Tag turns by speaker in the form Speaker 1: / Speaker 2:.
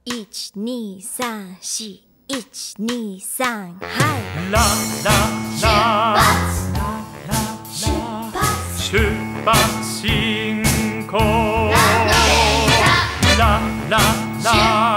Speaker 1: 1234123はい
Speaker 2: ラララ出発進行ラララ